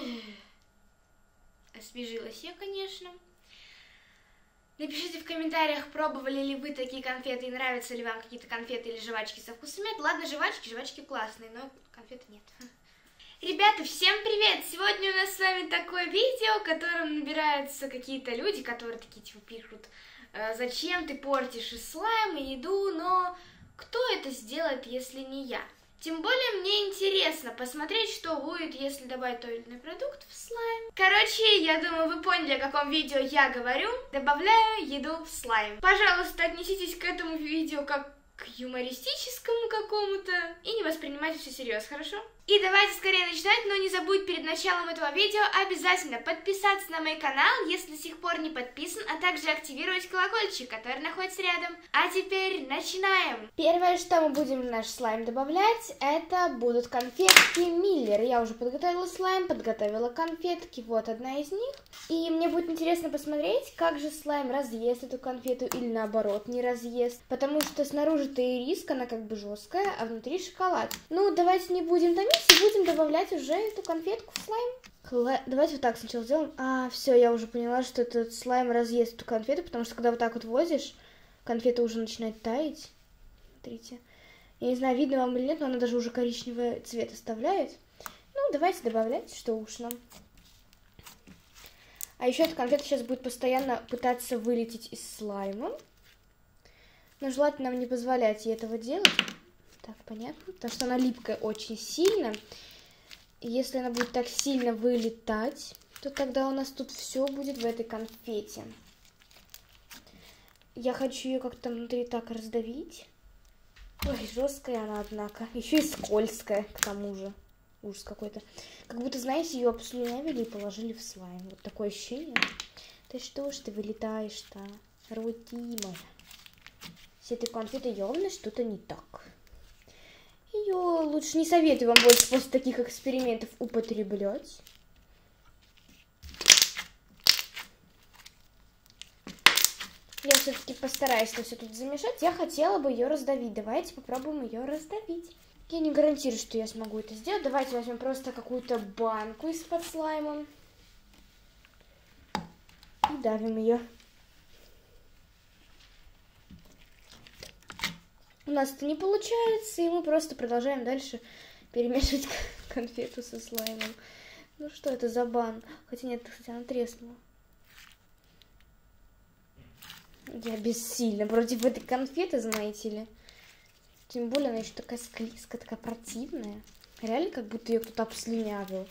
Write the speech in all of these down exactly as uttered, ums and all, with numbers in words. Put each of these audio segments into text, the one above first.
Освежилась я, конечно. Напишите в комментариях, пробовали ли вы такие конфеты и нравятся ли вам какие-то конфеты или жвачки со вкусом мяты. Ладно, жвачки, жвачки классные, но конфеты нет. Ребята, всем привет! Сегодня у нас с вами такое видео, в котором набираются какие-то люди, которые такие типа пишут: зачем ты портишь и слайм, и еду, но кто это сделает, если не я? Тем более мне интересно посмотреть, что будет, если добавить тот или иной продукт в слайм. Короче, я думаю, вы поняли, о каком видео я говорю. Добавляю еду в слайм. Пожалуйста, отнеситесь к этому видео как к юмористическому какому-то и не воспринимайте все всерьез, хорошо? И давайте скорее начинать, но не забудь перед началом этого видео обязательно подписаться на мой канал, если до сих пор не подписан, а также активировать колокольчик, который находится рядом. А теперь начинаем! Первое, что мы будем в наш слайм добавлять, это будут конфетки Миллер. Я уже подготовила слайм, подготовила конфетки, вот одна из них. И мне будет интересно посмотреть, как же слайм разъест эту конфету или наоборот не разъест, потому что снаружи-то ириска, она как бы жесткая, а внутри шоколад. Ну, давайте не будем томить и будем добавлять уже эту конфетку в слайм. Хла... Давайте вот так сначала сделаем. А, все, я уже поняла, что этот слайм разъест эту конфету, потому что когда вот так вот возишь, конфета уже начинает таять. Смотрите. Я не знаю, видно вам или нет, но она даже уже коричневый цвет оставляет. Ну, давайте добавлять, что уж нам. А еще эта конфета сейчас будет постоянно пытаться вылететь из слайма. Но желательно нам не позволять ей этого делать. Так, понятно. Потому что она липкая очень сильно. И если она будет так сильно вылетать, то тогда у нас тут все будет в этой конфете. Я хочу ее как-то внутри так раздавить. Ой, жесткая она, однако. Еще и скользкая, к тому же. Ужас какой-то. Как будто, знаете, ее обслюнявили и положили в слайм. Вот такое ощущение. Да что ж ты вылетаешь-то, родимая? С этой конфетой явно что-то не так. Ее лучше не советую вам больше после таких экспериментов употреблять. Я все-таки постараюсь это все тут замешать. Я хотела бы ее раздавить. Давайте попробуем ее раздавить. Я не гарантирую, что я смогу это сделать. Давайте возьмем просто какую-то банку из-под слайма. И давим ее. У нас это не получается, и мы просто продолжаем дальше перемешивать конфету со слаймом. Ну что это за бан? Хотя нет, кстати, она треснула. Я бессильна против этой конфеты, знаете ли. Тем более она еще такая склизкая, такая противная. Реально, как будто ее кто-то обслюнявил.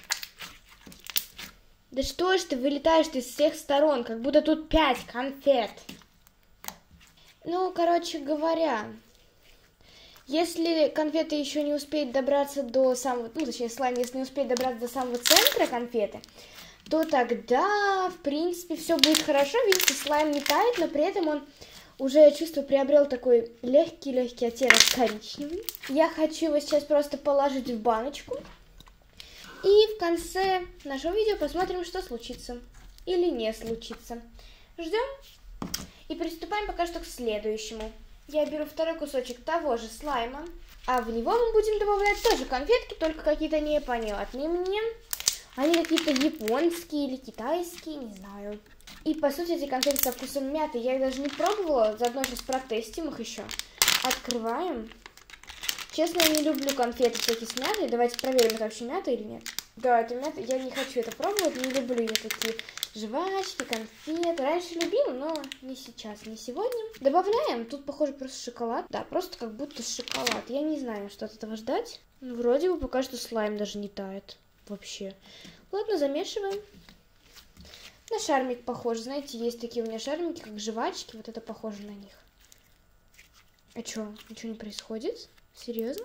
Да что ж ты вылетаешь ты из всех сторон, как будто тут пять конфет. Ну, короче говоря, если конфета еще не успеет добраться до самого, ну, точнее, слайм, если не успеет добраться до самого центра конфеты, то тогда, в принципе, все будет хорошо. Видите, слайм не тает, но при этом он уже, я чувствую, приобрел такой легкий-легкий оттенок коричневый. Я хочу его сейчас просто положить в баночку. И в конце нашего видео посмотрим, что случится или не случится. Ждем. И приступаем пока что к следующему. Я беру второй кусочек того же слайма, а в него мы будем добавлять тоже конфетки, только какие-то непонятные мне. Они какие-то японские или китайские, не знаю. И по сути эти конфеты со вкусом мяты, я их даже не пробовала, заодно сейчас протестим их еще. Открываем. Честно, я не люблю конфеты всякие с мятой. Давайте проверим, это вообще мята или нет. Да, это мята. Я не хочу это пробовать, не люблю я такие жвачки, конфеты. Раньше любила, но не сейчас, не сегодня. Добавляем. Тут, похоже, просто шоколад. Да, просто как будто шоколад. Я не знаю, что от этого ждать. Ну, вроде бы пока что слайм даже не тает. Вообще. Ладно, замешиваем. На шармик похож. Знаете, есть такие у меня шармики, как жвачки. Вот это похоже на них. А что, ничего не происходит? Серьезно?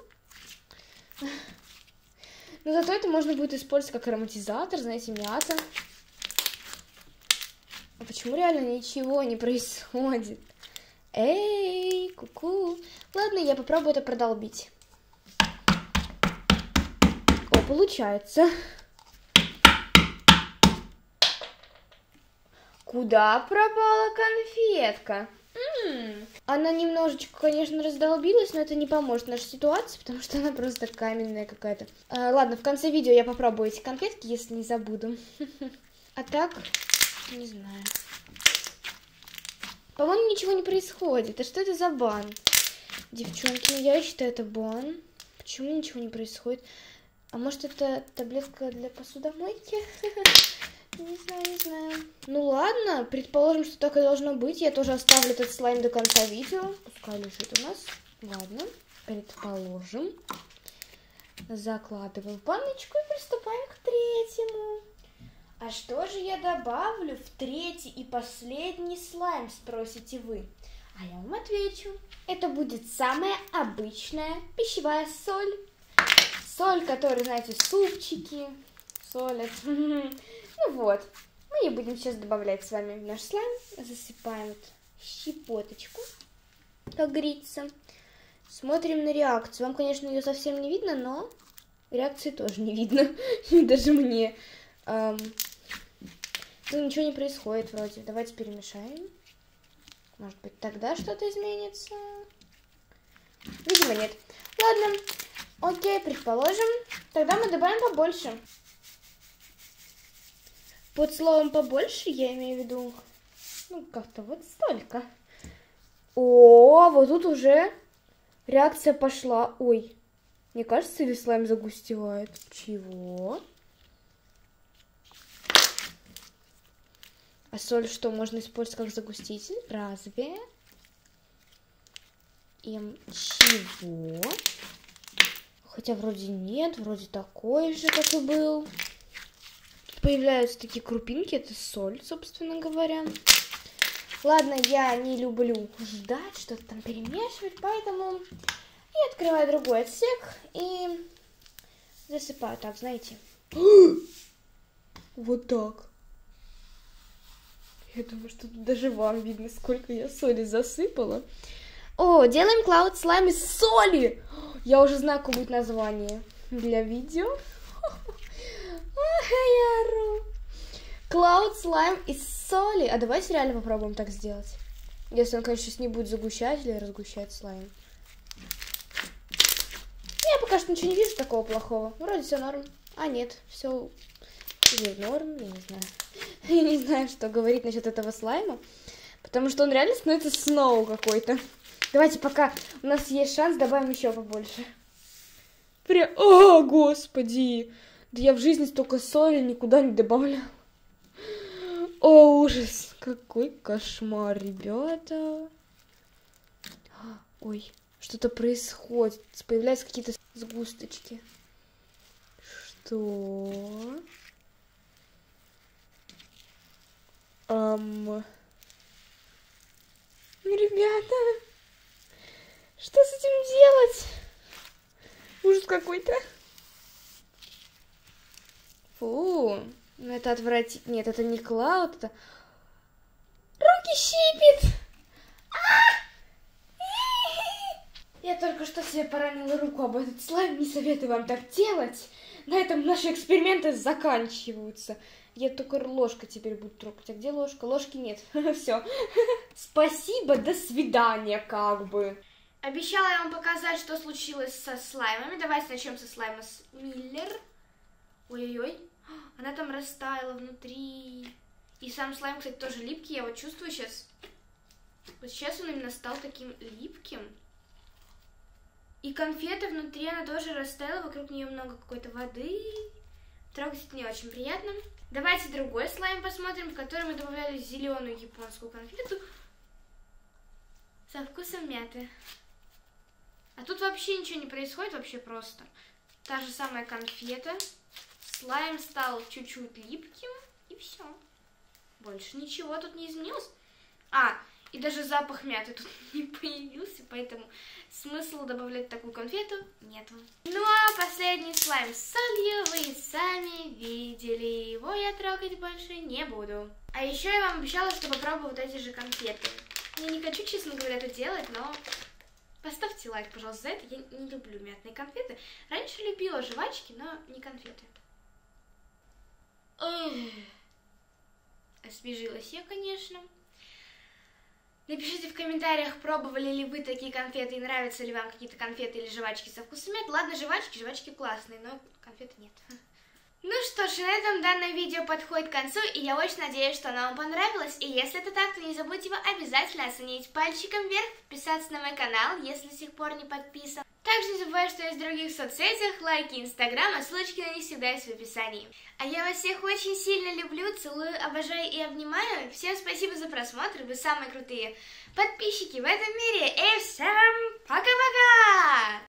Но зато это можно будет использовать как ароматизатор, знаете, мята. А почему реально ничего не происходит? Эй, ку-ку. Ладно, я попробую это продолбить. О, получается. Куда пропала конфетка? М-м. Она немножечко, конечно, раздолбилась, но это не поможет нашей ситуации, потому что она просто каменная какая-то. А, ладно, в конце видео я попробую эти конфетки, если не забуду. А так, не знаю. По-моему, ничего не происходит. А что это за бан? Девчонки, ну я считаю, это бан. Почему ничего не происходит? А может, это таблетка для посудомойки? Не знаю, не знаю. Ну ладно, предположим, что так и должно быть. Я тоже оставлю этот слайм до конца видео. Пускай лежит у нас. Ладно, предположим. Закладываем в баночку и приступаем к третьему. А что же я добавлю в третий и последний слайм, спросите вы? А я вам отвечу. Это будет самая обычная пищевая соль. Соль, которую, знаете, супчики солят. Ну вот, мы ее будем сейчас добавлять с вами в наш слайм. Засыпаем вот щепоточку, как говорится. Смотрим на реакцию. Вам, конечно, ее совсем не видно, но реакции тоже не видно. И даже мне. Эм... Ну, ничего не происходит вроде. Давайте перемешаем. Может быть, тогда что-то изменится? Видимо, нет. Ладно. Окей, предположим. Тогда мы добавим побольше. Под словом побольше я имею в виду, ну, как-то вот столько. О, вот тут уже реакция пошла. Ой, мне кажется, или слайм загустевает. Чего? А соль что, можно использовать как загуститель? Разве? Им чего? Хотя вроде нет, вроде такой же, как и был. Появляются такие крупинки, это соль, собственно говоря. Ладно, я не люблю ждать, что-то там перемешивать, поэтому я открываю другой отсек и засыпаю так, знаете. Вот так. Я думаю, что тут даже вам видно, сколько я соли засыпала. О, делаем клауд слайм из соли! Я уже знаю, какое будет название для видео. Клауд слайм из соли. А давайте реально попробуем так сделать. Если он, конечно, сейчас не будет загущать или разгущать слайм. Я пока что ничего не вижу такого плохого. Вроде все норм. А нет, все или норм, я не знаю. Я не знаю, что говорить насчет этого слайма. Потому что он реально становится сноу какой-то. Давайте пока у нас есть шанс, добавим еще побольше. Прям... О, господи! Да я в жизни столько соли никуда не добавляла. О, ужас! Какой кошмар, ребята. Ой, что-то происходит. Появляются какие-то сгусточки. Что? Ам... Ребята, что с этим делать? Ужас какой-то. Фу, ну это отвратительно. Нет, это не клауд, это... Руки щипит! Я только что себе поранила руку об этот слайм, не советую вам так делать. На этом наши эксперименты заканчиваются. Я только ложкой теперь буду трогать. А где ложка? Ложки нет. Все. Спасибо, до свидания, как бы. Обещала я вам показать, что случилось со слаймами. Давайте начнем со слайма с Миллер. Ой-ой-ой. Она там растаяла внутри. И сам слайм, кстати, тоже липкий. Я вот чувствую сейчас. Вот сейчас он именно стал таким липким. И конфета внутри, она тоже растаяла. Вокруг нее много какой-то воды. Трогать это не очень приятно. Давайте другой слайм посмотрим, в который мы добавляли зеленую японскую конфету со вкусом мяты. А тут вообще ничего не происходит, вообще просто. Та же самая конфета. Слайм стал чуть-чуть липким, и все. Больше ничего тут не изменилось. А, и даже запах мяты тут не появился, поэтому смысла добавлять такую конфету нету. Ну а последний слайм с солью вы сами видели. Его я трогать больше не буду. А еще я вам обещала, что попробую вот эти же конфеты. Я не хочу, честно говоря, это делать, но поставьте лайк, пожалуйста, за это. Я не люблю мятные конфеты. Раньше любила жвачки, но не конфеты. Ой. Освежилась я, конечно. Напишите в комментариях, пробовали ли вы такие конфеты и нравятся ли вам какие-то конфеты или жвачки со вкусом мед. Ладно, жвачки, жвачки классные, но конфеты нет. Ну что ж, на этом данное видео подходит к концу, и я очень надеюсь, что оно вам понравилось. И если это так, то не забудьте его обязательно оценить пальчиком вверх, подписаться на мой канал, если до сих пор не подписан. Также не забывай, что есть в других соцсетях, лайки, инстаграм, а ссылочки на них всегда есть в описании. А я вас всех очень сильно люблю, целую, обожаю и обнимаю. Всем спасибо за просмотр, вы самые крутые подписчики в этом мире. И всем пока-пока!